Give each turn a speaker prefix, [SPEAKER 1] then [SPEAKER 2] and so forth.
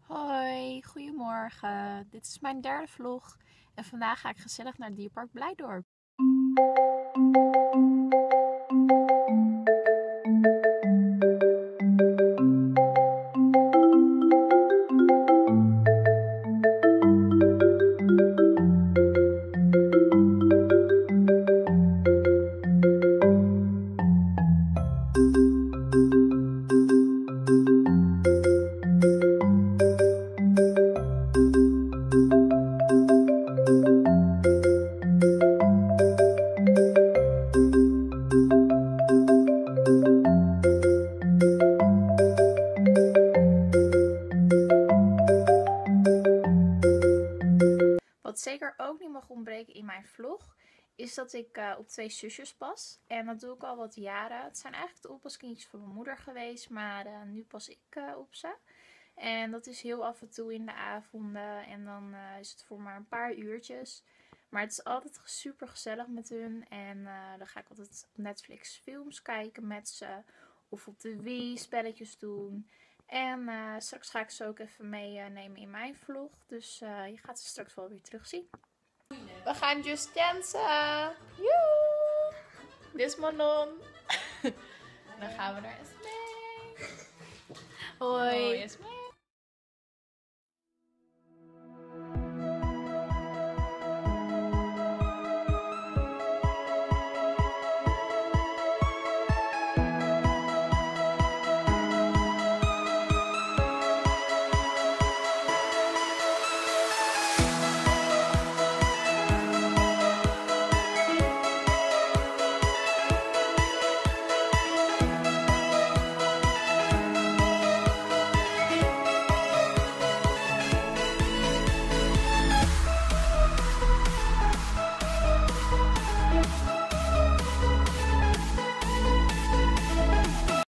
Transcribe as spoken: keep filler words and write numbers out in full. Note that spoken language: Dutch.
[SPEAKER 1] Hoi, goedemorgen. Dit is mijn derde vlog en vandaag ga ik gezellig naar Dierpark Blijdorp. Wat zeker ook niet mag ontbreken in mijn vlog, is dat ik uh, op twee zusjes pas. En dat doe ik al wat jaren. Het zijn eigenlijk de oppaskindjes van mijn moeder geweest, maar uh, nu pas ik uh, op ze. En dat is heel af en toe in de avonden en dan uh, is het voor maar een paar uurtjes. Maar het is altijd super gezellig met hun en uh, dan ga ik altijd op Netflix films kijken met ze. Of op de Wii spelletjes doen. En uh, straks ga ik ze ook even meenemen in mijn vlog. Dus uh, je gaat ze straks wel weer terugzien. We gaan Just Dansen. Joe! Dit is Manon. Dan gaan we naar Esmee. Hoi. Hoi Esmee.